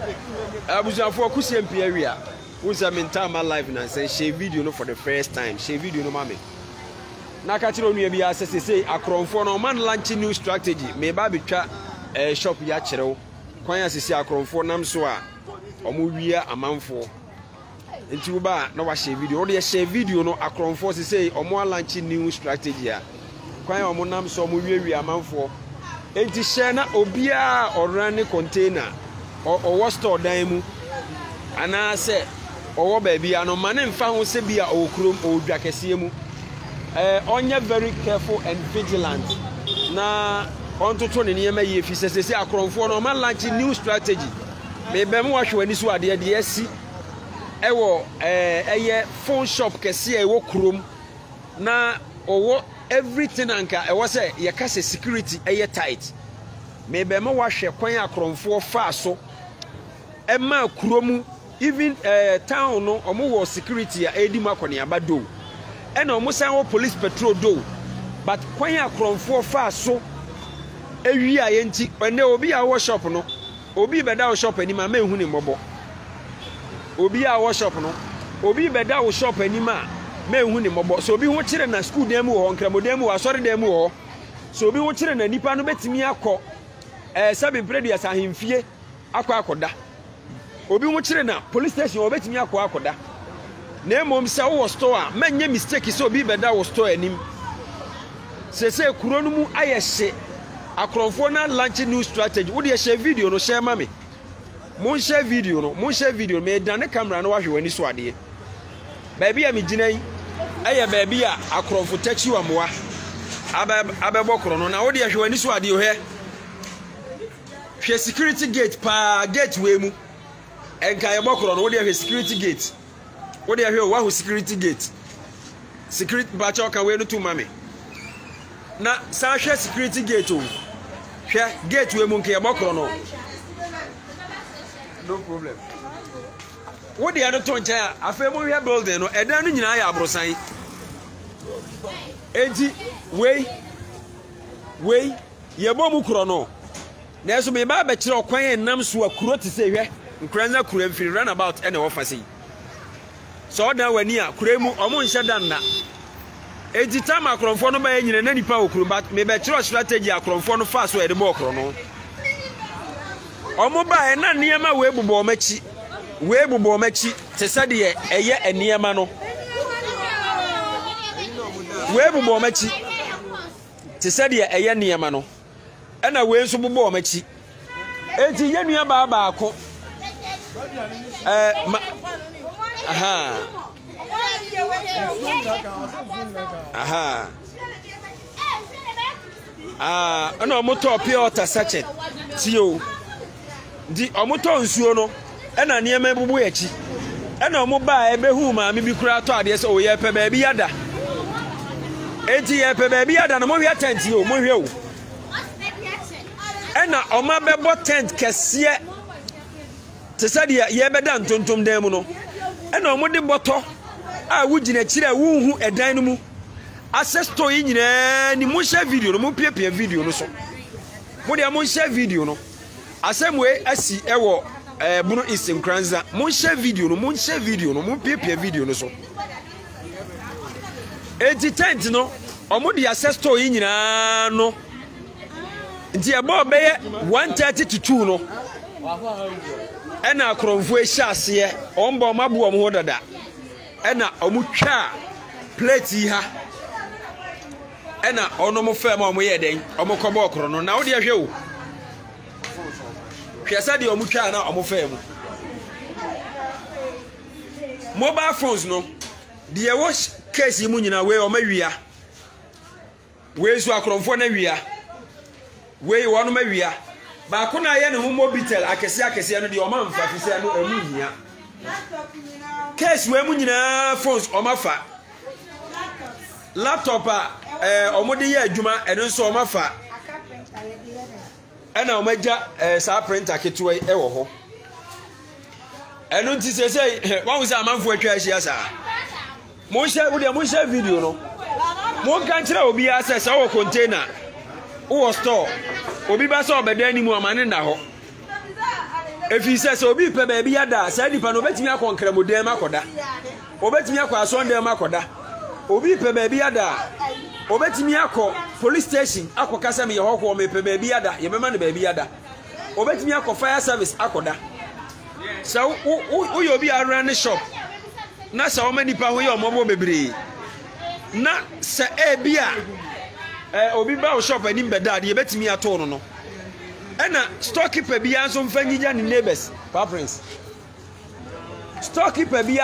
Abusuafo kusi empia wia. Unsa menta my life na say share video no for the first time. Share video no mame. Na ka kire onua bia say akronfo no man launch new strategy. Me ba betwa shop ya kirew. Kwan asisi akronfo nam so a omo wia amanfo. Nti wo ba na wa share video. Wo de share video no akronfo say omo launch new strategy a. Kwan omo nam so omo wia amanfo. Enti share na obia orane container or store dan mu. Ana say owo baby ano mane mfa ho se bia okrom odwa kese mu onye very careful and vigilant na ontoto ne niam ye fi sese akronfo no man launch new strategy me be mo ahwe ani so ade de asi ewo eye phone shop kese e wo krom na owo everything anka e wo se ye ka se security eye tight me be mo ahwe kwan akronfo fa so e ma krom even town no omo wo security a edi makoni abado e na omo san wo police patrol do but kwan akronfo fa so ewi aye nti ene obi a wo shop no obi beda wo shop ani ma mehu ni mbobo obi a wo shop no obi beda wo shop ani ma mehu ni mbobo so obi ho kire na school dem wo nkramodem wo asori dem wo so obi ho kire na nipa no betimi akọ sabi predia ahemfie akoda obi mu kire na police station obetimi akoda na emom se wo store a manye mistake so obi beda wo store anim sese kuro no mu ayehye akronfo na launch new strategy wo de share video no share mame mon share video me dan camera no wahwe wani so ade baby am ginai aye baby a akronfo tachi wa moa abebo kro no na wo de hwe wani so ade o he hwe security gate pa gate we mu enka ye bokoro no wo de security gate wo de hwe wa security gate security bacha ka we no tu mame na sa hwe security gate o hwe gate we mu nke ye bokoro no no problem wo de ado to ncha afa mu hwe building no edan no nyina ya abrosan enti we ye bo mu kro no na eso me ba be kire okwan enam so akuro te se hwe nkranza kuro mfiri run about ene wo fase so da wani a kuro mu omo nhye dan na ejita ma akronfo no ba nyine na nipa okuro but me be kire strategy akronfo no fa so e de bo okuro no omo ba e na niema we bubo machi te se de eye eniema no we bubo machi te se de eye niema no ena we nso bubo machi enti ye nua ba ko ana omoto pure water sachet tio di omoto nsuo no ena niema bubu yachi ena omo ba ebehu ma me bi kura to ade se oye pe ba bi yada enti ye pe ba bi yada no mo hwe tent o mo hwe o ena oma bebo tent kese te sade ye beda ntontom dan mu no ena omo de boto a wugina kire wuhu edan no mu access to yi nyina ni mo share video no mo piepie video no so mo de mo share video no asemwe asi ewo bunu isim kranza mo share video no mo piepie video no so tent no omo de access to yi nyina no nti ebo be 1:30 to 2 no ena akronfo ehyiase ombo mabu omo ho dada ena omutwa plate ha ena ono mo fa ma omo ye den omo kobo okro no na wo de hwe o hwesa de omutwa na omo fa mu mobile phones no de wo case mu nyina we omo wia we so akronfo na wia we wonu ma wia ba ko na ye ne ho mobitel akese no de o ma mfa fi se no emu hia case we mu nyina phones o ma fa laptop o mo de ye adwuma eno so o ma fa ena o ma ja sa printer ketewa e wo ho eno nti se wa hu se amanfo atwa ahia sa mo share video no mo kan kire obi access wo container wo store obi ba so obeda ni mu amane nda ho If he says, Obi pe baby ada, say nipa no betimi akọ nkramodem akoda. Obetimi akọ asondem akoda. Obi pe baby ada. Obetimi akọ police station akọ kasa me yehokwo me pe baby ada, ye mema no baby ada. Obetimi akọ fire service akoda. So wo obi around the shop. Na sa o manipa ho ye omobo bebre. Na sa bia obi ba o shop ani mbeda de ye betimi ato no no. Ena storekeeper bia nso mfanyija ni neighbors, Pa Prince. Storekeeper bia